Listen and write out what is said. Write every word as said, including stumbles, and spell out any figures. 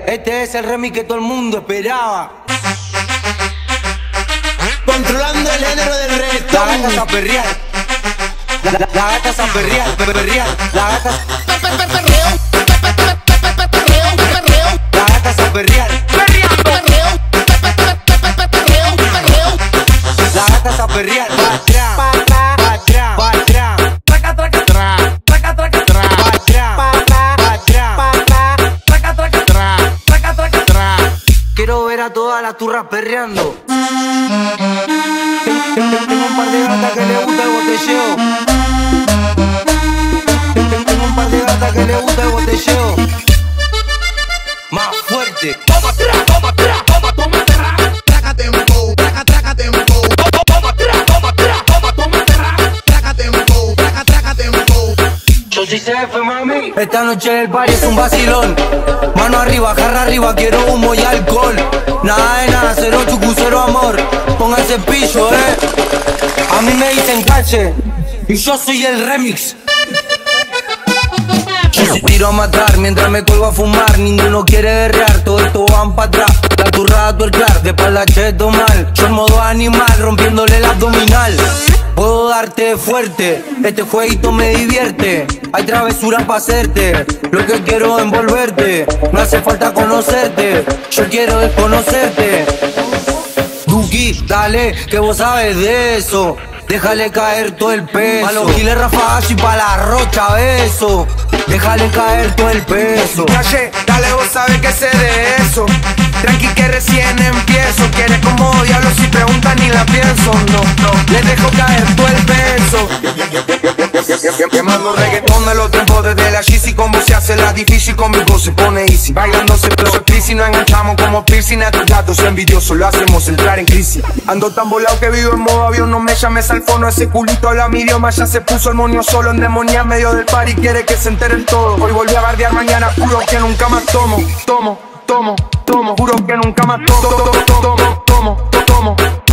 Este es el remix que todo el mundo esperaba. Controlando el género del reggaetón. La gata es a perrear. La, la, la gata es a perrear, perrear. La gata La gata es a perrear. La gata es a perrear. Pa' atrás, pa' atrás, pa' atrás, pa' atrás. Traca, traca, tra, traca, traca, tra, Pa' atrás, pa' atrás, pa' atrás, pa' atrás. traca, traca, tra, traca, traca, tra. Quiero ver a todas las turras perreando. Tengo un par de gatas que le gusta el botelleo. Tengo un par de gatas que le gusta el botelleo. Más fuerte. Toma, tra, toma, tra, toma, toma, tra. Traca tempo, traca, traca tempo. Toma, tra, toma, tra, toma, toma, tra. Traca tempo, traca, traca tempo. Yo sí sé, fue mami. Esta noche el party es un vacilón. Mano arriba, jarra arriba, quiero humo y alcohol. Nada de nada, cero chucu, cero amor. Pónganse pillo, eh. A mí me dicen cache y yo soy el remix. Yo sí tiro a matar mientras me cuelgo a fumar. Ninguno quiere berrear, todo esto van pa' atrás. La turrada tuercar, de espalda cheto mal. Yo en modo animal, rompiéndole el abdominal. Puedo darte fuerte, este jueguito me divierte. Hay travesuras pa' hacerte, lo que quiero es envolverte. No hace falta conocerte, yo quiero desconocerte. Duki, dale, que vos sabes de eso. Déjale caer todo el peso. Pa' los giles rafagazos y pa' la rocha beso. Déjale caer todo el peso. Calle, dale, vos sabés que sé de eso. Tranqui que recién empiezo. Quieres como diablo si preguntan ni la pienso. No, no, les dejo caer todo el peso. Quemando reggaetón de los tiempos desde la Yeezy. Con vos se hace la difícil, conmigo se pone easy. Bailando se flow y no enganchamos como piercing a tus gatos envidiosos. Lo hacemos entrar en crisis. Ando tan volado que vivo en modo avión. No me llames al fono, ese culito habla mi idioma. Ya se puso el moño solo en demonía medio del party. Quiere que se enteren todo. Hoy volví a bardear, mañana juro que nunca más tomo. Tomo, tomo, tomo, juro que nunca más tomo. Tomo, tomo, tomo, tomo.